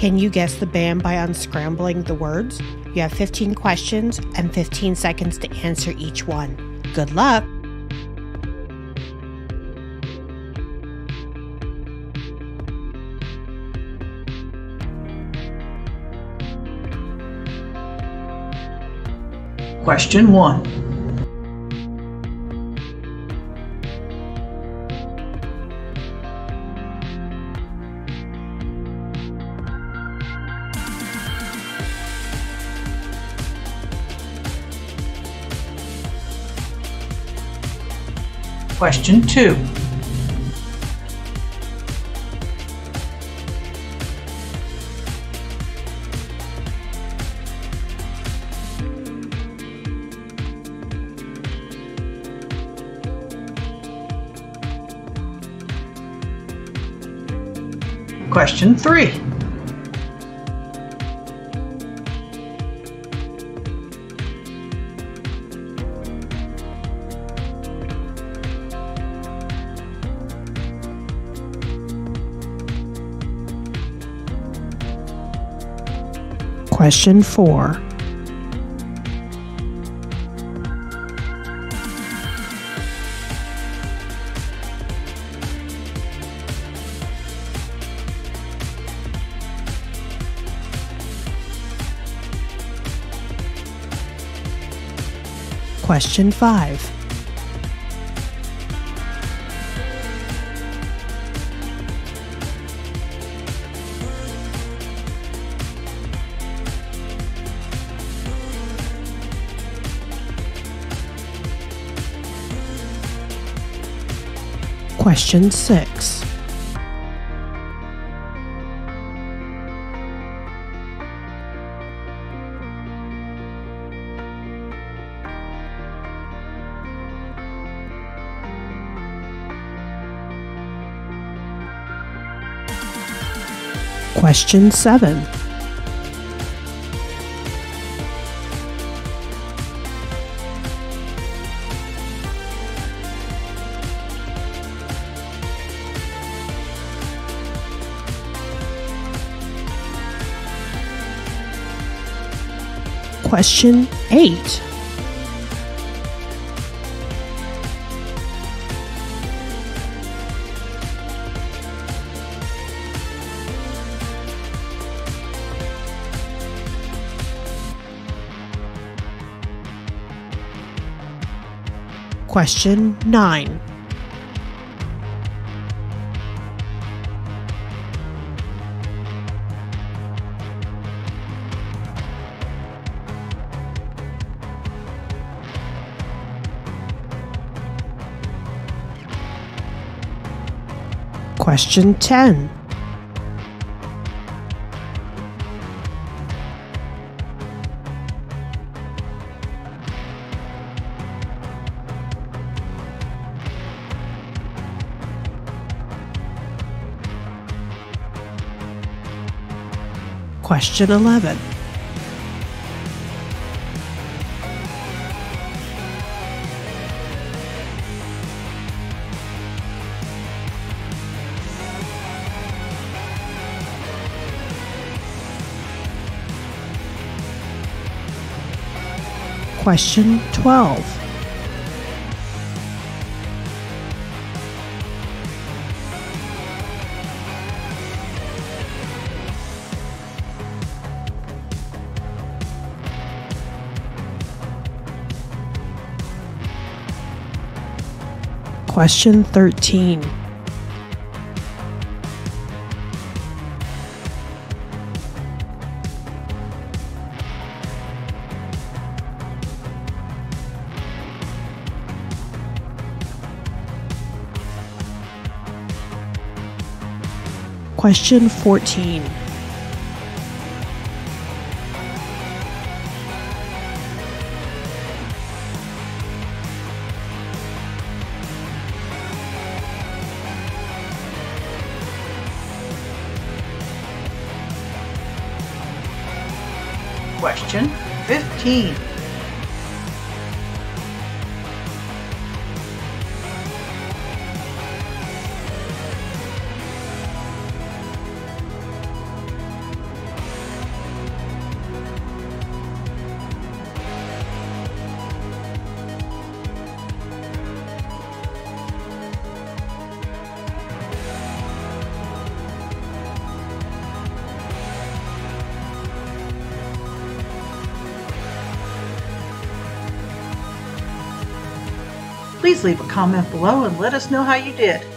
Can you guess the band by unscrambling the words? You have 15 questions and 15 seconds to answer each one. Good luck! Question 1. Question 2. Question 3. Question 4. Question 5. Question 6. Question 7. Question 8. Question 9. Question 10. Question 11. Question 12. Question 13. Question 14. Question 15. Please leave a comment below and let us know how you did.